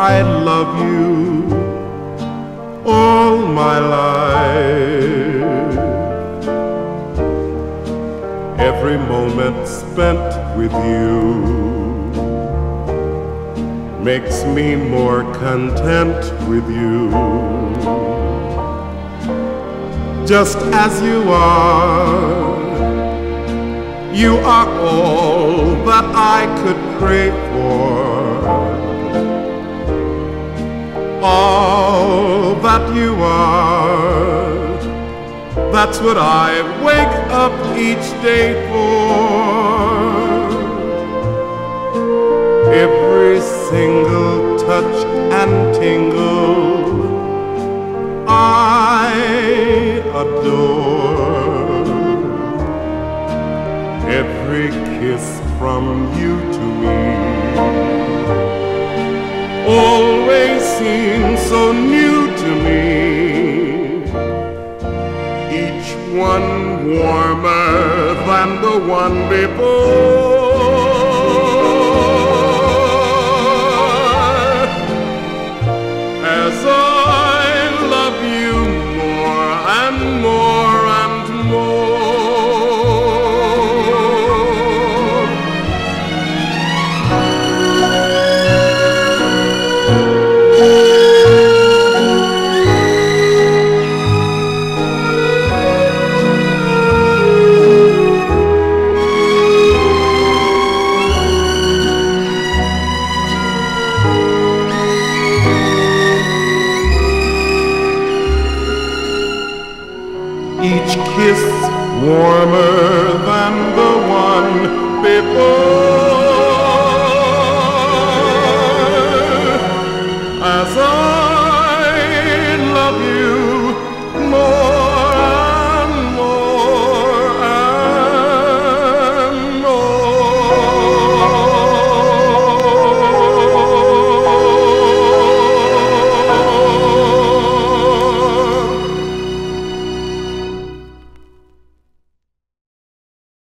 I love you all my life. Every moment spent with you makes me more content with you. Just as you are all that I could pray for. All that you are, that's what I wake up each day for. Every single touch and tingle I adore. Every kiss from you to me always seems so new to me. Each one warmer than the one before. As I love you more and more and more. Each kiss warmer